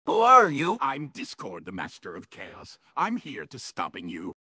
Who are you? I'm Discord, the Master of Chaos. I'm here to stopping you.